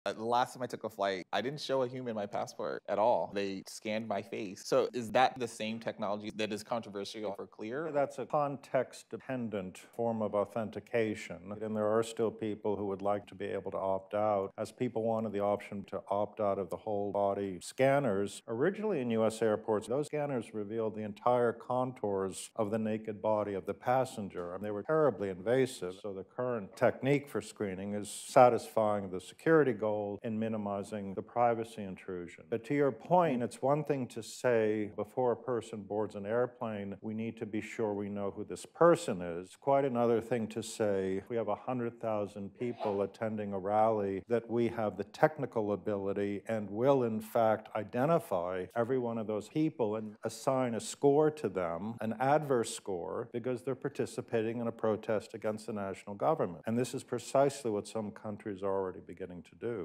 The last time I took a flight, I didn't show a human my passport at all. They scanned my face. So is that the same technology that is controversial for Clear? That's a context-dependent form of authentication, and there are still people who would like to be able to opt out, as people wanted the option to opt out of the whole body scanners. Originally in U.S. airports, those scanners revealed the entire contours of the naked body of the passenger, and they were terribly invasive. So the current technique for screening is satisfying the security goal in minimizing the privacy intrusion. But to your point, it's one thing to say before a person boards an airplane, we need to be sure we know who this person is. It's quite another thing to say, if we have 100,000 people attending a rally, that we have the technical ability and will in fact identify every one of those people and assign a score to them, an adverse score, because they're participating in a protest against the national government. And this is precisely what some countries are already beginning to do.